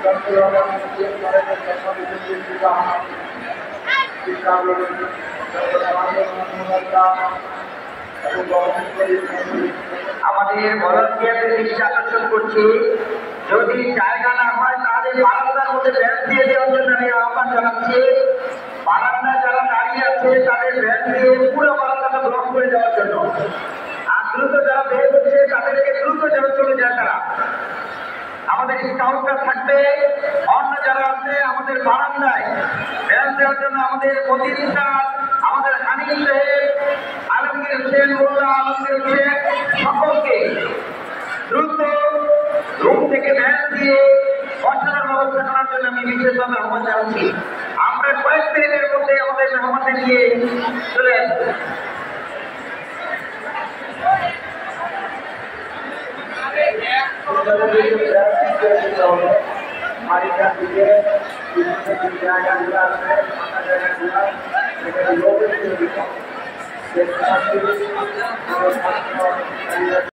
আমাদের ভলান্টিয়ারদের দৃষ্টি আকর্ষণ করছি, যদি জায়গা না হয় তাহলে বারান্দার মধ্যে ব্যান দিয়ে দেওয়ার জন্য আমি আহ্বান জানাচ্ছি। বারান্দায় যারা দাঁড়িয়ে আছে তাদের ব্যান দিয়ে পুরো বারান্দাটা ব্লক করে দেওয়ার জন্য, আর দ্রুত যারা বের হচ্ছে তাদেরকে দ্রুত যেন চলে যায়। তারা আমাদের স্কাউটরা থাকবে, অন্য যারা আছে আমাদের বারান্দায় ব্যান দেওয়ার জন্য আমাদের প্রতিনিধিরা, আমাদের হানিফ সাহেব, আলমগীর হোসেন, মোল্লা আলমগীর হোসেন সকলকে দ্রুত রুম থেকে ব্যান দিয়ে বসানোর ব্যবস্থা করার জন্য আমি বিশেষভাবে আহ্বান জানাচ্ছি। আমরা কয়েক মিনিটের মধ্যে আমাদের মেহমানদের নিয়ে চলে আসবো।